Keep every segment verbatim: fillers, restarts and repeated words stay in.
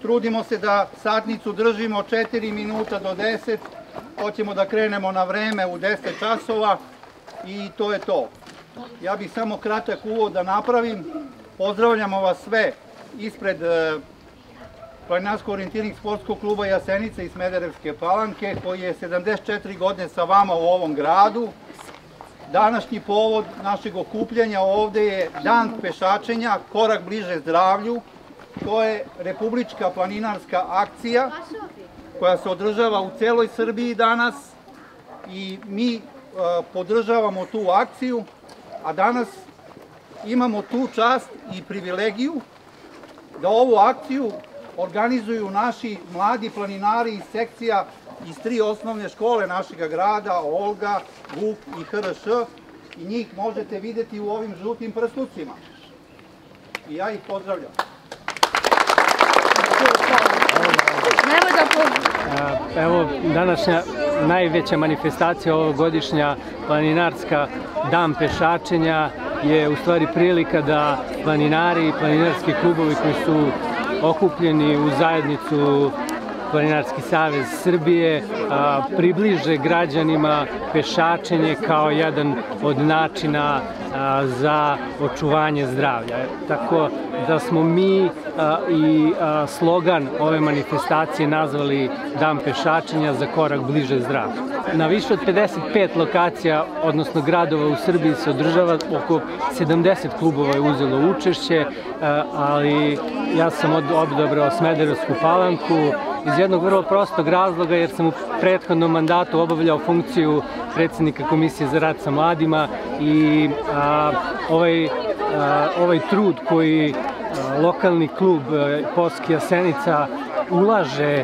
Trudimo se da satnicu držimo četiri minuta do deset. Hoćemo da krenemo na vreme u deset časova i to je to. Ja bih samo kratak uvod da napravim. Pozdravljamo vas sve ispred Planinarsko-orijentirnih sportskog kluba Jasenica iz Smederevske Palanke, koji je sedamdeset četiri godine sa vama u ovom gradu. Današnji povod našeg okupljanja ovde je Dan pešačenja, korak bliže zdravlju. To je republička planinarska akcija koja se održava u celoj Srbiji danas i mi podržavamo tu akciju, a danas imamo tu čast i privilegiju da ovu akciju organizuju naši mladi planinari iz sekcija iz tri osnovne škole našeg grada, Olga, Vuk i H R Š, i njih možete videti u ovim žutim prslucima. I ja ih pozdravljam. Evo, današnja najveća manifestacija ovogodišnja planinarska Dan pešačenja je u stvari prilika da planinari i planinarski klubovi koji su okupljeni u zajednicu Planinarski savez Srbije približe građanima pešačenje kao jedan od načina za očuvanje zdravlja. Tako da smo mi i slogan ove manifestacije nazvali Dan pešačenja za korak bliže zdravlju. Na više od pedeset pet lokacija, odnosno gradova u Srbiji se održava, oko sedamdeset klubova je uzelo učešće, ali ja sam odabrao Smederevsku Palanku iz jednog vrlo prostog razloga, jer sam u prethodnom mandatu obavljao funkciju predsjednika Komisije za rad sa mladima i ovaj, ovaj trud koji lokalni klub Poski Jasenica ulaže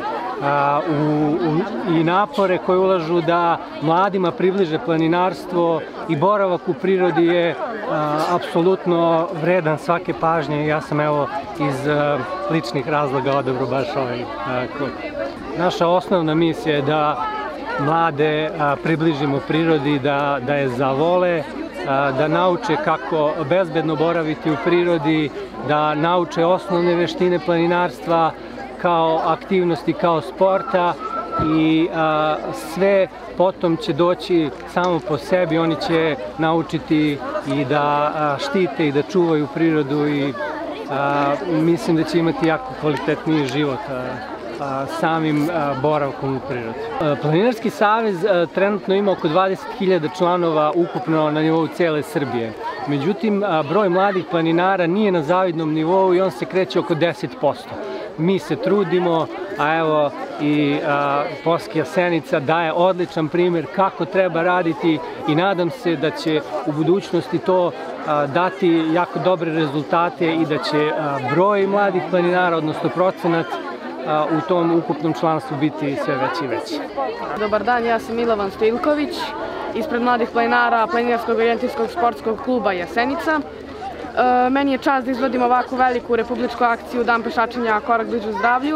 i napore koje ulažu da mladima približe planinarstvo i boravak u prirodi je apsolutno vredan svake pažnje i ja sam evo iz ličnih razloga odabrao baš ovaj klub. Naša osnovna misija je da mlade približimo prirodi, da je zavole, da nauče kako bezbedno boraviti u prirodi, da nauče osnovne veštine planinarstva kao aktivnosti, kao sporta i sve potom će doći samo po sebi, oni će naučiti i da štite i da čuvaju prirodu i mislim da će imati jako kvalitetniji život samim boravkom u prirodi. Planinarski savez trenutno ima oko dvadeset hiljada članova ukupno na nivou cele Srbije. Međutim, broj mladih planinara nije na zavidnom nivou i on se kreće oko deset posto. Mi se trudimo, a evo i Poski Jasenica daje odličan primjer kako treba raditi i nadam se da će u budućnosti to dati jako dobre rezultate i da će broj mladih planinara, odnosno procenat u tom ukupnom članstvu biti sve veći i veći. Dobar dan, ja sam Milovan Stojilković, ispred mladih planinara Planinarskog orijentirskog sportskog kluba Jasenica. Meni je čast da izvodim ovakvu veliku republičku akciju Dan pešačenja, korak bliže zdravlju.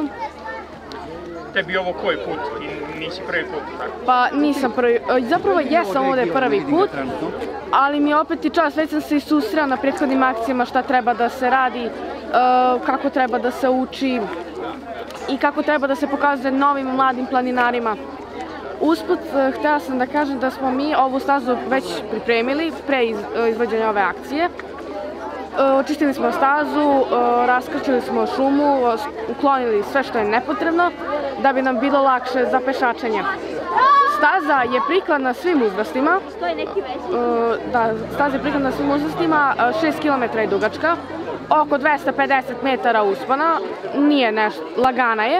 Tebi je ovo koji put i nisi prvi put, tako? Pa nisam prvi, zapravo jesam ovde prvi put, ali mi je opet i čast, već sam se i susrela na prethodnim akcijama šta treba da se radi, kako treba da se uči i kako treba da se pokazuje novim mladim planinarima. Usput, htela sam da kažem da smo mi ovu stazu već pripremili pre izvođenja ove akcije. Očistili smo stazu, raskrčili smo šumu, uklonili sve što je nepotrebno da bi nam bilo lakše za pešačenje. Staza je prikladna svim uzrastima, da, staza je prikladna svim uzrastima, šest kilometara je dugačka, oko dvesta pedeset metara uspona, nije nešto, lagana je.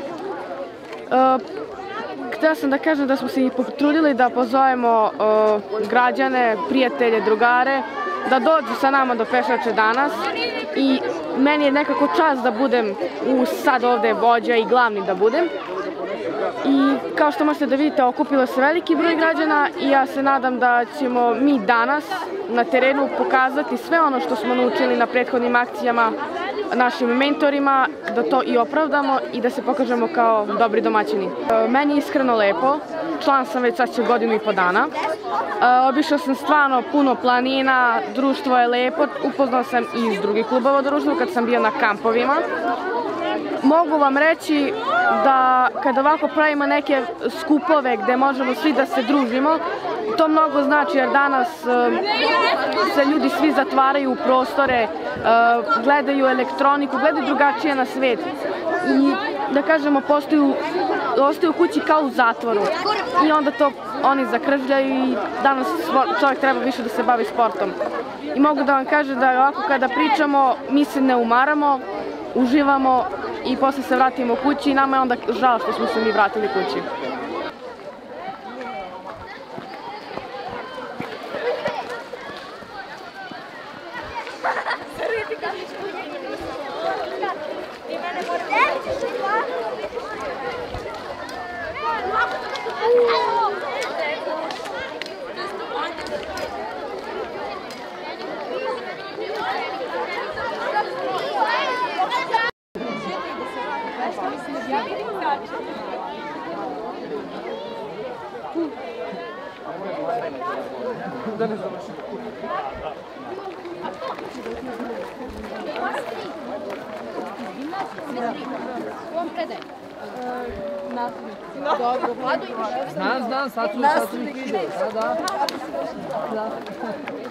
Htela sam da kažem da smo se i potrudili da pozovemo građane, prijatelje, drugare, da dođu sa nama do pešače danas i meni je nekako čast da budem sad ovde vođa i glavni da budem. I kao što možete da vidite, okupilo se veliki broj građana i ja se nadam da ćemo mi danas na terenu pokazati sve ono što smo naučili na prethodnim akcijama našim mentorima, da to i opravdamo i da se pokažemo kao dobri domaćini. Meni je iskreno lepo, član sam već sad će godinu i po dana. Obišla sam stvarno puno planina, društvo je lepo, upoznao sam i iz drugih klubova društva kad sam bio na kampovima. mogu vam reći da kada ovako pravimo neke skupove gde možemo svi da se družimo, to mnogo znači jer danas se ljudi svi zatvaraju u prostore, gledaju elektroniku, gledaju drugačije na svet i da kažemo postaju, ostaju kući kao u zatvoru i onda to oni zakržljaju i danas čovjek treba više da se bavi sportom. I mogu da vam kažem da ovako kada pričamo mi se ne umaramo, uživamo i posle se vratimo kući i nama je onda žao što smo se mi vratili kući. Znam, znam, sad su, sad su ih vidio, da, da.